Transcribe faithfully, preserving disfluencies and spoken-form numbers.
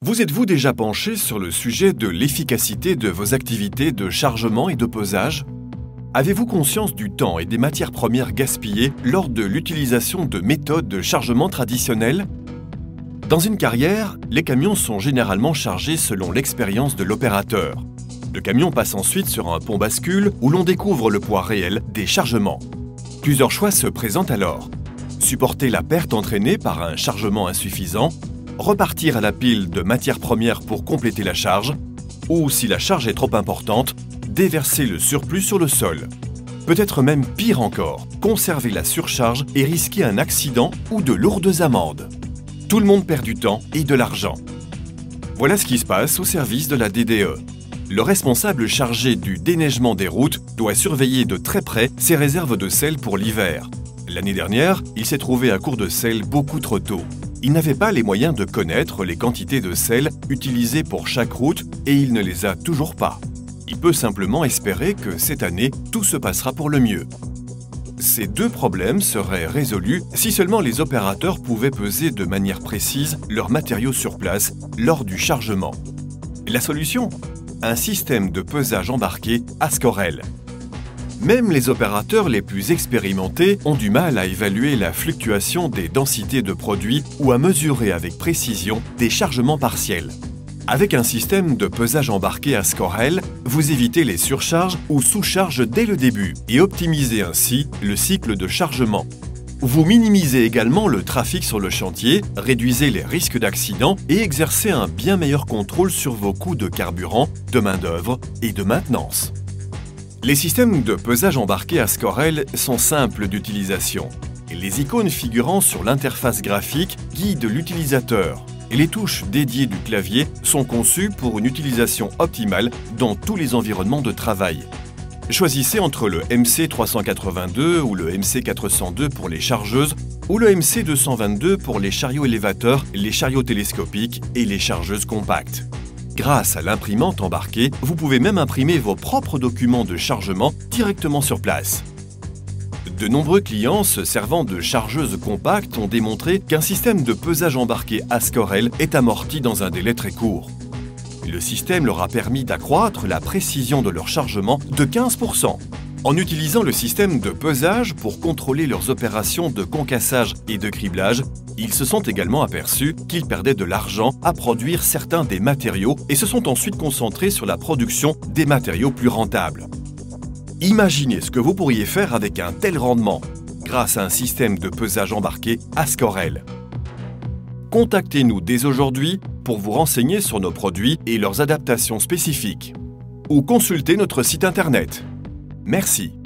Vous êtes-vous déjà penché sur le sujet de l'efficacité de vos activités de chargement et de pesage? Avez-vous conscience du temps et des matières premières gaspillées lors de l'utilisation de méthodes de chargement traditionnelles? Dans une carrière, les camions sont généralement chargés selon l'expérience de l'opérateur. Le camion passe ensuite sur un pont bascule où l'on découvre le poids réel des chargements. Plusieurs choix se présentent alors. Supporter la perte entraînée par un chargement insuffisant, repartir à la pile de matières premières pour compléter la charge, ou si la charge est trop importante, déverser le surplus sur le sol. Peut-être même pire encore, conserver la surcharge et risquer un accident ou de lourdes amendes. Tout le monde perd du temps et de l'argent. Voilà ce qui se passe au service de la D D E. Le responsable chargé du déneigement des routes doit surveiller de très près ses réserves de sel pour l'hiver. L'année dernière, il s'est trouvé à court de sel beaucoup trop tôt. Il n'avait pas les moyens de connaître les quantités de sel utilisées pour chaque route et il ne les a toujours pas. Il peut simplement espérer que cette année, tout se passera pour le mieux. Ces deux problèmes seraient résolus si seulement les opérateurs pouvaient peser de manière précise leurs matériaux sur place lors du chargement. La solution? Un système de pesage embarqué Ascorel. Même les opérateurs les plus expérimentés ont du mal à évaluer la fluctuation des densités de produits ou à mesurer avec précision des chargements partiels. Avec un système de pesage embarqué Ascorel, vous évitez les surcharges ou sous-charges dès le début et optimisez ainsi le cycle de chargement. Vous minimisez également le trafic sur le chantier, réduisez les risques d'accident et exercez un bien meilleur contrôle sur vos coûts de carburant, de main-d'œuvre et de maintenance. Les systèmes de pesage embarqués Ascorel sont simples d'utilisation. Les icônes figurant sur l'interface graphique guident l'utilisateur et les touches dédiées du clavier sont conçues pour une utilisation optimale dans tous les environnements de travail. Choisissez entre le M C trois cent quatre-vingt-deux ou le M C quatre cent deux pour les chargeuses ou le M C deux cent vingt-deux pour les chariots élévateurs, les chariots télescopiques et les chargeuses compactes. Grâce à l'imprimante embarquée, vous pouvez même imprimer vos propres documents de chargement directement sur place. De nombreux clients se servant de chargeuses compactes ont démontré qu'un système de pesage embarqué Ascorel est amorti dans un délai très court. Le système leur a permis d'accroître la précision de leur chargement de quinze pour cent. En utilisant le système de pesage pour contrôler leurs opérations de concassage et de criblage, ils se sont également aperçus qu'ils perdaient de l'argent à produire certains des matériaux et se sont ensuite concentrés sur la production des matériaux plus rentables. Imaginez ce que vous pourriez faire avec un tel rendement grâce à un système de pesage embarqué Ascorel. Contactez-nous dès aujourd'hui pour vous renseigner sur nos produits et leurs adaptations spécifiques. Ou consultez notre site internet. Merci.